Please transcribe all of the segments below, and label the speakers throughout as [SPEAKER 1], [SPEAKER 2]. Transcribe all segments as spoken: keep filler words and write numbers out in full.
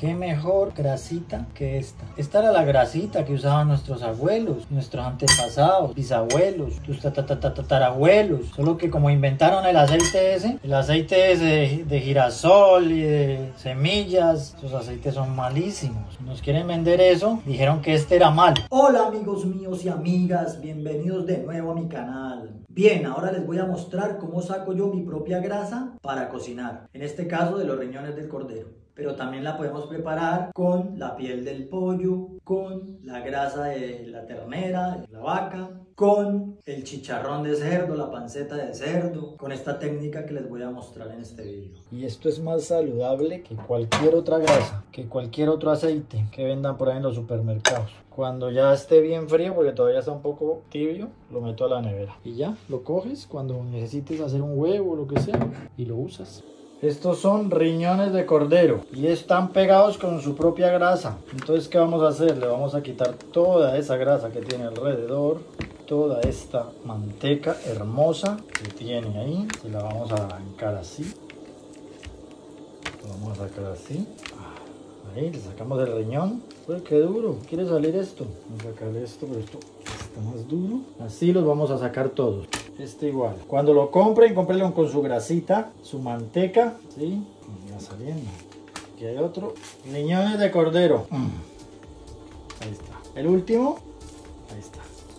[SPEAKER 1] Qué mejor grasita que esta. Esta era la grasita que usaban nuestros abuelos, nuestros antepasados, bisabuelos, tus tatarabuelos. Solo que como inventaron el aceite ese, el aceite ese de, de girasol y de semillas, esos aceites son malísimos. Si nos quieren vender eso, dijeron que este era malo.
[SPEAKER 2] Hola amigos míos y amigas, bienvenidos de nuevo a mi canal. Bien, ahora les voy a mostrar cómo saco yo mi propia grasa para cocinar. En este caso de los riñones del cordero. Pero también la podemos preparar con la piel del pollo, con la grasa de la ternera, de la vaca, con el chicharrón de cerdo, la panceta de cerdo, con esta técnica que les voy a mostrar en este video.
[SPEAKER 1] Y esto es más saludable que cualquier otra grasa, que cualquier otro aceite que vendan por ahí en los supermercados. Cuando ya esté bien frío, porque todavía está un poco tibio, lo meto a la nevera. Y ya, lo coges cuando necesites hacer un huevo o lo que sea y lo usas. Estos son riñones de cordero y están pegados con su propia grasa. Entonces, ¿qué vamos a hacer? Le vamos a quitar toda esa grasa que tiene alrededor, toda esta manteca hermosa que tiene ahí. Se la vamos a arrancar así. Lo vamos a sacar así. Ahí, le sacamos el riñón. Uy, qué duro. ¿Quiere salir esto? Vamos a sacar esto, pero esto está más duro. Así los vamos a sacar todos. Este igual. Cuando lo compren, cómprenlo con su grasita, su manteca, ¿sí? Va saliendo. Aquí hay otro. Riñones de cordero. Mm. Ahí está. El último. Ahí está.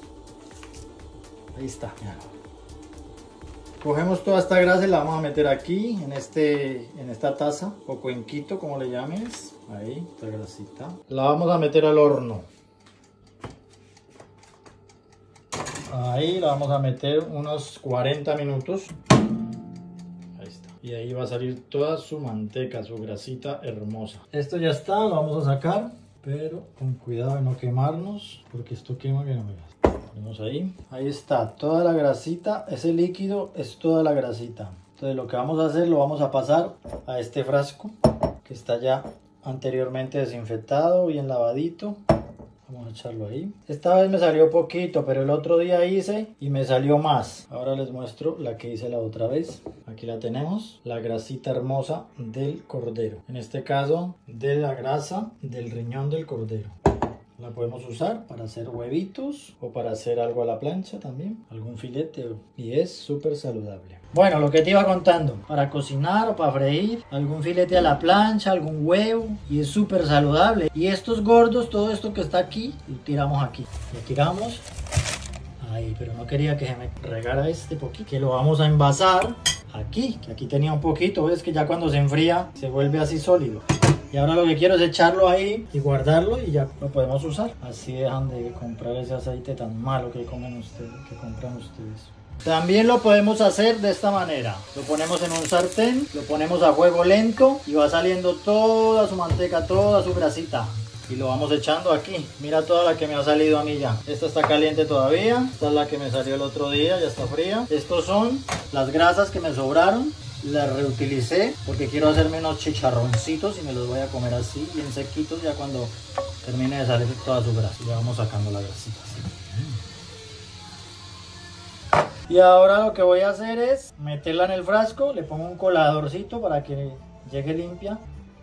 [SPEAKER 1] Ahí está. Mira. Cogemos toda esta grasa y la vamos a meter aquí, en, este, en esta taza, o cuenquito, como le llames. Ahí, esta grasita. La vamos a meter al horno. Ahí la vamos a meter unos cuarenta minutos. Ahí está. Y ahí va a salir toda su manteca, su grasita hermosa. Esto ya está, lo vamos a sacar, pero con cuidado de no quemarnos, porque esto quema que no me gasta. Ponemos ahí. Ahí está, toda la grasita, ese líquido es toda la grasita. Entonces lo que vamos a hacer, lo vamos a pasar a este frasco, que está ya anteriormente desinfectado, bien lavadito. Vamos a echarlo ahí. Esta vez me salió poquito, pero el otro día hice y me salió más. Ahora les muestro la que hice la otra vez. Aquí la tenemos, la grasita hermosa del cordero. En este caso, de la grasa del riñón del cordero. La podemos usar para hacer huevitos o para hacer algo a la plancha también, algún filete, y es súper saludable. Bueno, lo que te iba contando, para cocinar o para freír, algún filete a la plancha, algún huevo, y es súper saludable. Y estos gordos, todo esto que está aquí, lo tiramos aquí. Lo tiramos. Ahí, pero no quería que se me regara este poquito, que lo vamos a envasar aquí, que aquí tenía un poquito, ves que ya cuando se enfría se vuelve así sólido. Y ahora lo que quiero es echarlo ahí y guardarlo y ya lo podemos usar. Así dejan de comprar ese aceite tan malo que comen ustedes, que compran ustedes. También lo podemos hacer de esta manera. Lo ponemos en un sartén, lo ponemos a fuego lento y va saliendo toda su manteca, toda su grasita. Y lo vamos echando aquí. Mira toda la que me ha salido a mí ya. Esta está caliente todavía. Esta es la que me salió el otro día, ya está fría. Estos son las grasas que me sobraron. Las reutilicé porque quiero hacerme unos chicharroncitos y me los voy a comer así, bien sequitos, ya cuando termine de salir toda su grasa. Ya vamos sacando la grasita así. Y ahora lo que voy a hacer es meterla en el frasco, le pongo un coladorcito para que llegue limpia.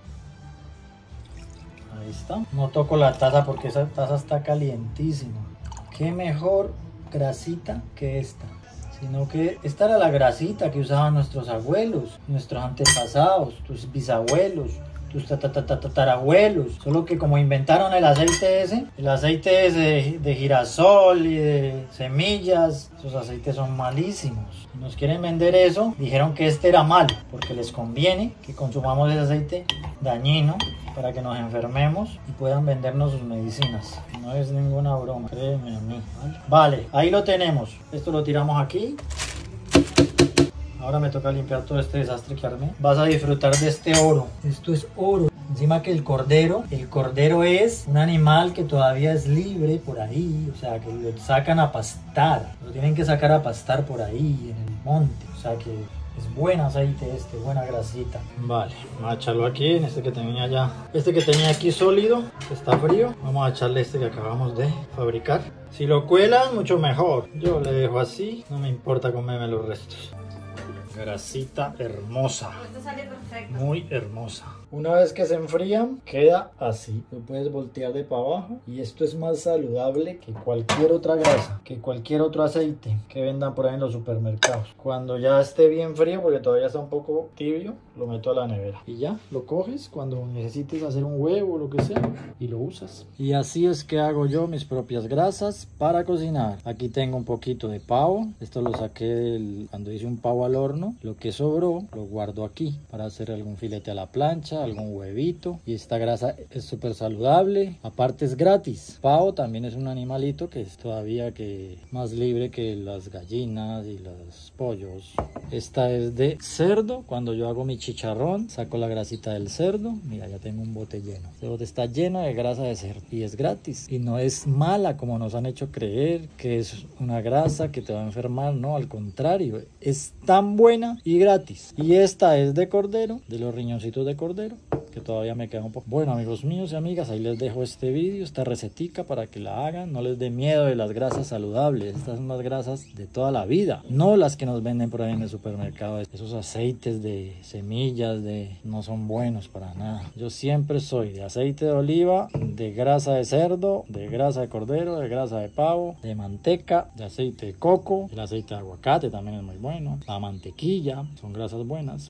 [SPEAKER 1] Ahí está. No toco la taza porque esa taza está calientísima. Qué mejor grasita que esta. Sino que esta era la grasita que usaban nuestros abuelos, nuestros antepasados, tus bisabuelos, tus tatarabuelos. Solo que como inventaron el aceite ese, el aceite ese de, de girasol y de semillas, esos aceites son malísimos. Si nos quieren vender eso, dijeron que este era malo, porque les conviene que consumamos ese aceite dañino para que nos enfermemos y puedan vendernos sus medicinas. No es ninguna broma, créeme a mí. Vale, vale, ahí lo tenemos. Esto lo tiramos aquí. Ahora me toca limpiar todo este desastre que armé. Vas a disfrutar de este oro. Esto es oro. Encima que el cordero, el cordero es un animal que todavía es libre por ahí. O sea, que lo sacan a pastar. Lo tienen que sacar a pastar por ahí, en el monte. O sea que es buen aceite este, buena grasita. Vale, vamos a echarlo aquí, en este que tenía ya. Este que tenía aquí sólido, que está frío. Vamos a echarle este que acabamos de fabricar. Si lo cuelan, mucho mejor. Yo le dejo así, no me importa comerme los restos. Grasita hermosa.
[SPEAKER 3] Esto sale perfecto.
[SPEAKER 1] Muy hermosa. Una vez que se enfrían, queda así. Lo puedes voltear de para abajo y esto es más saludable que cualquier otra grasa, que cualquier otro aceite que vendan por ahí en los supermercados. Cuando ya esté bien frío, porque todavía está un poco tibio, lo meto a la nevera y ya lo coges cuando necesites hacer un huevo o lo que sea y lo usas. Y así es que hago yo mis propias grasas para cocinar. Aquí tengo un poquito de pavo. Esto lo saqué del, cuando hice un pavo al horno. Lo que sobró lo guardo aquí para hacer algún filete a la plancha, algún huevito. Y esta grasa es súper saludable, aparte es gratis. Pavo también es un animalito que es todavía que más libre que las gallinas y los pollos. Esta es de cerdo. Cuando yo hago mi chicharrón, saco la grasita del cerdo. Mira, ya tengo un bote lleno. Este bote está lleno de grasa de cerdo y es gratis. Y no es mala como nos han hecho creer que es una grasa que te va a enfermar. No, al contrario, es tan buena y gratis. Y esta es de cordero, de los riñoncitos de cordero, que todavía me queda un poco. Bueno, amigos míos y amigas, ahí les dejo este vídeo, esta recetica para que la hagan. No les dé miedo de las grasas saludables. Estas son las grasas de toda la vida, no las que nos venden por ahí en el supermercado. Esos aceites de semillas de no son buenos para nada. Yo siempre soy de aceite de oliva, de grasa de cerdo, de grasa de cordero, de grasa de pavo, de manteca, de aceite de coco. El aceite de aguacate también es muy bueno. La mantequilla son grasas buenas.